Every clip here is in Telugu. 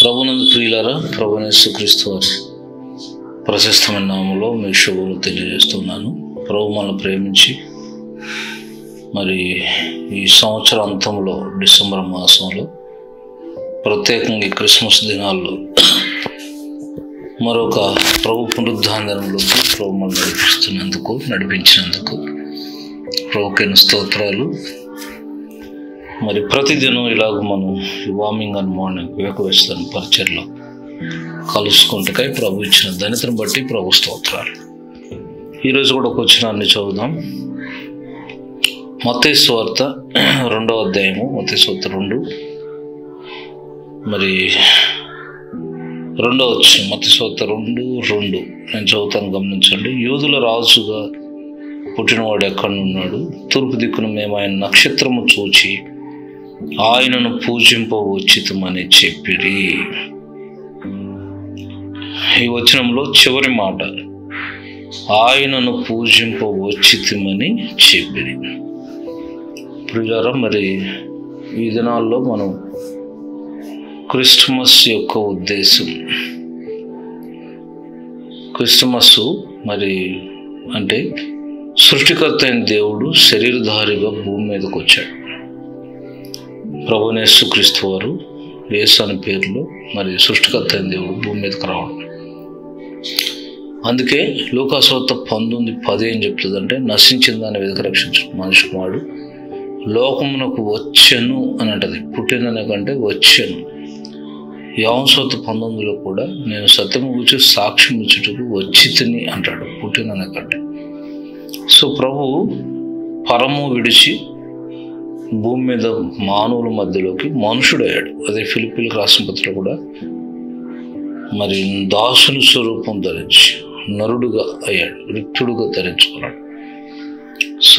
ప్రభునందు ప్రియులారా, ప్రభువైన యేసుక్రీస్తు వారి ప్రశస్తమైన నామములో మీకు శుభములు తెలియజేస్తున్నాను. ప్రభు మనల్ని ప్రేమించి మరి ఈ సంవత్సర అంతంలో డిసెంబర్ మాసంలో ప్రత్యేకంగా క్రిస్మస్ దినాల్లో మరొక ప్రభు పునరుద్ధానంలోకి ప్రభు మనల్ని నడిపించినందుకు ప్రభుకైన స్తోత్రాలు. మరి ప్రతిదినం ఇలాగ మనం వార్మింగ్ అండ్ మార్నింగ్ వేకువేస్తాను పరిచర్లో కలుసుకుంటకై ప్రభు ఇచ్చిన ధన్యతను బట్టి ప్రభు స్తోత్రాలు. ఈరోజు కూడా ఒక వచనాన్ని చదువుదాం. మత్తయి సువార్త 2వ అధ్యాయము, మత్తయి సువార్త 2 మరి 2వ వచనం, మత్తయి సువార్త 2:2 నేను చదువుతాను, గమనించండి. యూదుల రాజుగా పుట్టినవాడు ఎక్కడున్నాడు? తూర్పు దిక్కున మేము ఆయన నక్షత్రము చూచి ఆయనను పూజింపవచ్చితమని చెప్పిరి. ఈ వచనంలో చివరి మాట ఆయనను పూజింపవచ్చితమని చెప్పిరి. ప్రియులారా, మరి ఈ దినాల్లో మనం క్రిస్మస్ యొక్క ఉద్దేశం, క్రిస్మస్ మరి అంటే సృష్టికర్త అయిన దేవుడు శరీరధారిగా భూమి మీదకి వచ్చాడు. ప్రభువైన యేసుక్రీస్తు వారు యేసు అనే పేరులో మరి సృష్టికర్త అయిన దేవుడు భూమి మీదకి రావడం. అందుకే లూకా సువార్త 19:10 ఏం చెప్తుందంటే, నశించిన దాన్ని వెదక రక్షించు మనిషి కుమారుడు లోకమునకు వచ్చెను అని అంటది. పుట్టిననే కంటే వచ్చెను. యోహాను సువార్త 19లో కూడా నేను సత్యము గూర్చి సాక్ష్యం ఇచ్చుటకు వచ్చితిని అంటాడు, పుట్టిననే కంటే. సో ప్రభు పరము విడిచి భూమి మీద మానవుల మధ్యలోకి మనుషుడయ్యాడు. అదే ఫిలిప్పీలకు రాసిన పత్రికలో కూడా మరి దాసుని స్వరూపం ధరించి నరుడుగా అయ్యాడు, రిక్తుడుగా ధరించుకున్నాడు. సో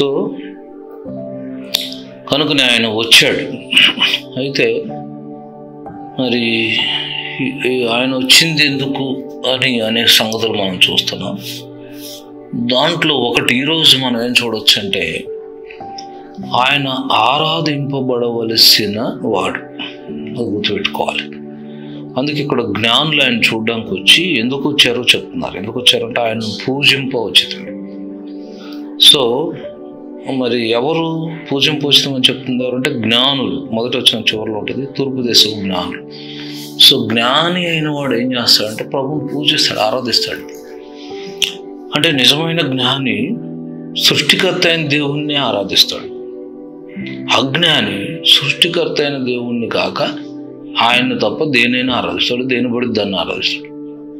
కనుకనే ఆయన వచ్చాడు. అయితే మరి ఆయన వచ్చింది ఎందుకు అని అనేక సంగతులు మనం చూస్తున్నాం. దాంట్లో ఒకటి ఈరోజు మనం ఏం చూడవచ్చు అంటే, ఆయన ఆరాధింపబడవలసిన వాడు, అది గుర్తుపెట్టుకోవాలి. అందుకే ఇక్కడ జ్ఞానులు ఆయన చూడడానికి వచ్చి ఎందుకు వచ్చారో చెప్తున్నారు. ఎందుకు వచ్చారంటే ఆయన పూజింపవచ్చితమే. సో మరి ఎవరు పూజింపవచ్చితమని చెప్తున్నారు అంటే జ్ఞానులు. మొదట వచ్చిన చివరిలో ఉంటుంది తూర్పు దేశం జ్ఞానులు. సో జ్ఞాని అయిన వాడు ఏం చేస్తాడంటే ప్రభువుని పూజిస్తాడు, ఆరాధిస్తాడు. అంటే నిజమైన జ్ఞాని సృష్టికర్త అయిన దేవుణ్ణి ఆరాధిస్తాడు. అజ్ఞాని సృష్టికర్త అయిన దేవుణ్ణి కాక ఆయన్ని తప్ప దేనైనా ఆరాధిస్తాడు, దేని పడి దాన్ని ఆరాధిస్తాడు.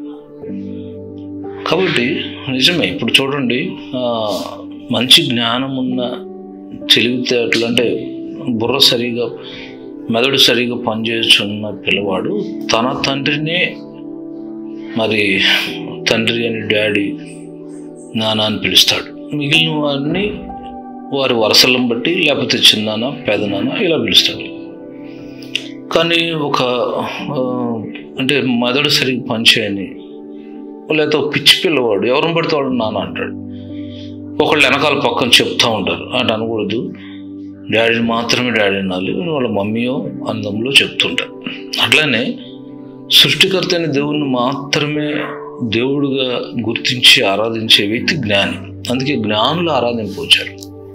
కాబట్టి నిజమే. ఇప్పుడు చూడండి, మంచి జ్ఞానం ఉన్న తెలివితేటలు అంటే బుర్ర సరిగా మెదడు సరిగా పనిచేస్తున్న పిల్లవాడు తన తండ్రినే మరి తండ్రి అని, డాడీ, నాన్న అని పిలుస్తాడు. మిగిలిన వారిని వారి వరసలను బట్టి లేకపోతే చిన్నాన్న, పెదనాన్న ఇలా పిలుస్తాడు. కానీ ఒక అంటే మెదడు సరిగ్గా పనిచేయని లేకపోతే పిచ్చి పిల్లవాడు ఎవరిని పడితే వాడు నాన్న అంటాడు. ఒకళ్ళు వెనకాల పక్కన చెప్తూ ఉంటారు, అంటే అనకూడదు, డాడీని మాత్రమే డాడీ అనాలి, వాళ్ళ మమ్మీయో అందంలో చెప్తుంటారు. అట్లానే సృష్టికర్త అయిన దేవుణ్ణి మాత్రమే దేవుడుగా గుర్తించి ఆరాధించే వ్యక్తి జ్ఞాని. అందుకే జ్ఞానులు ఆరాధింపవచ్చారు.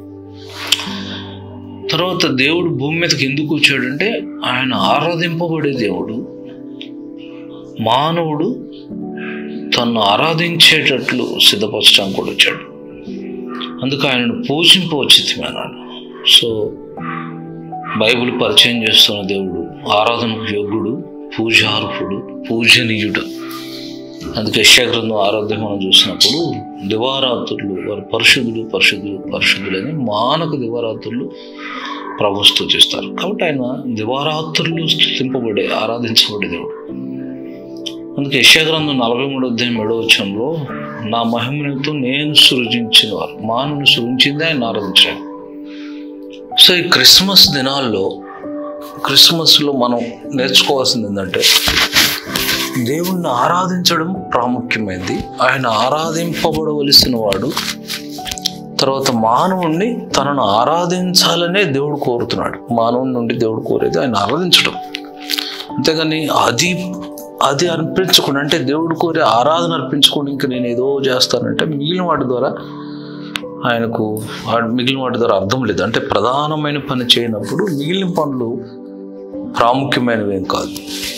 తర్వాత దేవుడు భూమి మీదకి ఎందుకు వచ్చాడంటే ఆయన ఆరాధింపబడే దేవుడు. మానవుడు తను ఆరాధించేటట్లు సిద్ధపరచడానికి కూడా వచ్చాడు. అందుకు ఆయనను పూజింపవచ్చితమే అన్నాడు. సో బైబిల్ పరిచయం చేస్తున్న దేవుడు ఆరాధనకు యోగ్యుడు, పూజార్హుడు, పూజనీయుడు. అందుకే యెషయా గ్రంథం 6 మనం చూసినప్పుడు దివారాత్రులు వారు పరిశుద్ధులు పరిశుద్ధులు పరిశుద్ధులని మానక దివారాత్రులు ప్రభు స్తుతిస్తారు. కాబట్టి ఆయన దివారాత్రులు స్తుతింపబడే ఆరాధించబడే దేవుడు. అందుకే యెషయా గ్రంథం 43:7 నా మహిమతో నేను సృజించిన వారు, మానవుని సృజించిందే ఆయన ఆరాధించాడు. సో ఈ క్రిస్మస్ దినాల్లో, క్రిస్మస్లో మనం నేర్చుకోవాల్సింది ఏంటంటే దేవుణ్ణి ఆరాధించడం ప్రాముఖ్యమైనది. ఆయన ఆరాధింపబడవలసిన వాడు. తర్వాత మానవుణ్ణి తనను ఆరాధించాలనే దేవుడు కోరుతున్నాడు. మానవుని నుండి దేవుడు కోరేది ఆయన ఆరాధించడం. అంతేగాని అది అది అర్పించకుండా, అంటే దేవుడు కోరి ఆరాధన అర్పించుకొని ఇంక నేను ఏదో చేస్తానంటే మిగిలిన వాటి ద్వారా ఆయనకు మిగిలిన వాటి ద్వారా అర్థం లేదు. అంటే ప్రధానమైన పని చేయనప్పుడు మిగిలిన పనులు ప్రాముఖ్యమైనవి ఏం కాదు.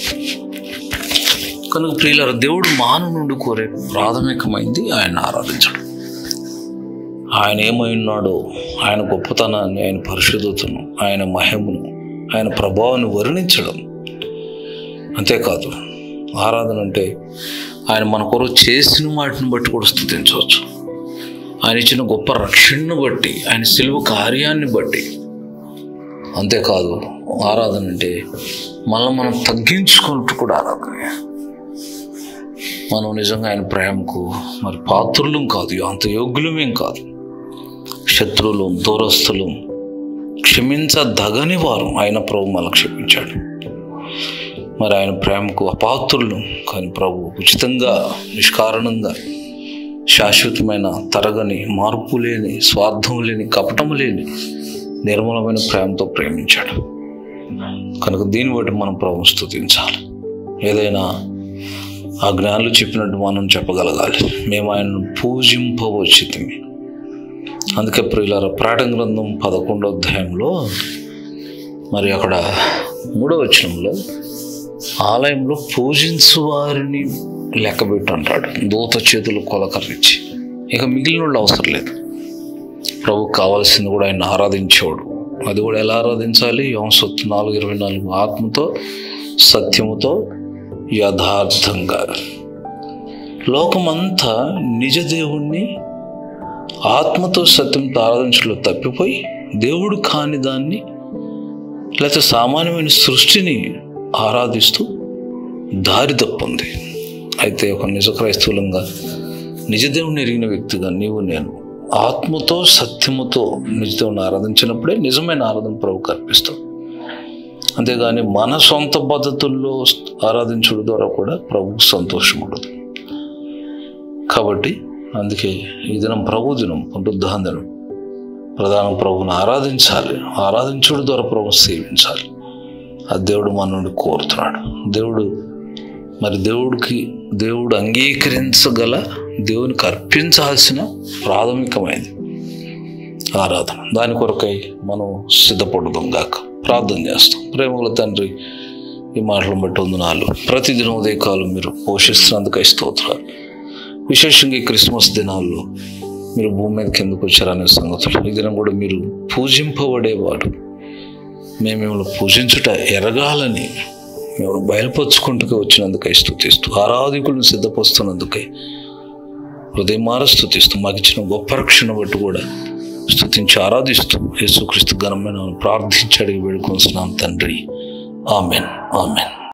కనుక ప్రియులారా, దేవుడు మానవ నుండి కోరే ప్రాథమికమైంది ఆయన ఆరాధించడం. ఆయన ఏమై ఉన్నాడో, ఆయన గొప్పతనాన్ని, ఆయన పరిశుద్ధతను, ఆయన మహిమను, ఆయన ప్రభావాన్ని వర్ణించడం. అంతేకాదు, ఆరాధన అంటే ఆయన మన కొరకు చేసిన వాటిని బట్టి కూడా స్తుతించవచ్చు. ఆయన ఇచ్చిన గొప్ప రక్షణను బట్టి, ఆయన సిలువ కార్యాన్ని బట్టి. అంతేకాదు, ఆరాధన అంటే మనం తగ్గించుకున్నట్టు కూడా ఆరాధన. మనం నిజంగా ఆయన ప్రేమకు మరి పాత్రులం కాదు, అంత యోగ్యులమేం కాదు. శత్రువులు, దూరస్తులు, క్షమించదగని వారు ఆయన ప్రభు మనల్ని క్షమించాడు. మరి ఆయన ప్రేమకు అపాత్రులు, కానీ ప్రభు ఉచితంగా, నిష్కారణంగా, శాశ్వతమైన, తరగని, మార్పు లేని, స్వార్థం లేని, కపటం లేని, నిర్మలమైన ప్రేమతో ప్రేమించాడు. కనుక దీన్ని బట్టి మనం ప్రభువును స్తుతించాలి. ఏదైనా ఆ జ్ఞానులు చెప్పినట్టు మనం చెప్పగలగాలి, మేము ఆయనను పూజింపవచ్చితిమి. అందుకే ప్రియులారా, ప్రకటన గ్రంథం 11వ అధ్యాయంలో మరి అక్కడ 3వ వచనంలో ఆలయంలో పూజించు వారిని లెక్కబెట్టు అంటాడు, దూత చేతులు కొలకరించి. ఇక మిగిలిన వాళ్ళు అవసరం లేదు. ప్రభుకు కావాల్సింది కూడా ఆయన ఆరాధించేవాడు. అది కూడా ఎలా ఆరాధించాలి? యోహాను 4:24 ఆత్మతో, సత్యముతో, యథార్థంగా. లోకమంతా నిజ దేవుణ్ణి ఆత్మతో, సత్యంతో ఆరాధించడంలో తప్పిపోయి దేవుడు కాని దాన్ని, లేకపోతే సామాన్యమైన సృష్టిని ఆరాధిస్తూ దారి తప్పుంది. అయితే ఒక నిజ క్రైస్తవులంగా, నిజదేవుని ఎరిగిన వ్యక్తిగా నీవు నేను ఆత్మతో, సత్యముతో నిజదేవుని ఆరాధించినప్పుడే నిజమైన ఆరాధన ప్రభువుకు అర్పిస్తాం. అంతేగాని మన సొంత పద్ధతుల్లో ఆరాధించడం ద్వారా కూడా ప్రభువుకు సంతోషం ఉండదు. కాబట్టి అందుకే ఈ దినం ప్రభు దినం, పునరుద్ధాన దినం. ప్రధాన ప్రభువుని ఆరాధించాలి, ఆరాధించడం ద్వారా ప్రభువుని సేవించాలి. అది దేవుడు మన నుండి కోరుతున్నాడు. దేవుడు అంగీకరించగల, దేవునికి అర్పించాల్సిన ప్రాథమికమైనది ఆరాధన. దాని కొరకై మనం సిద్ధపడదాం గాక. ప్రార్థన చేస్తాం. ప్రేమగల తండ్రి, ఈ మాటలను బట్టి వందనాలు. ప్రతిదినం ఉదయకాలం మీరు పోషిస్తున్నందుకై స్తోత్రాలు. విశేషంగా ఈ క్రిస్మస్ దినాల్లో మీరు భూమి మీద కిందకు వచ్చారనే సంగతులు, ఈ దినం కూడా మీరు పూజింపబడేవాడు, మేము మిమ్మల్ని పూజించుట ఎరగాలని మేము బయలుపరుచుకుంటూ వచ్చినందుకై స్తుతిస్తూ, ఆరాధికులను సిద్ధపరుస్తున్నందుకై హృదయమార స్తుతిస్తూ, మాకు ఇచ్చిన గొప్ప రక్షణ బట్టి కూడా స్తుతించి ఆరాధిస్తూ యేసుక్రీస్తు ఘనమైన ప్రార్థించి అడిగి వేడుకొంటున్నాం తండ్రి. Amen, amen.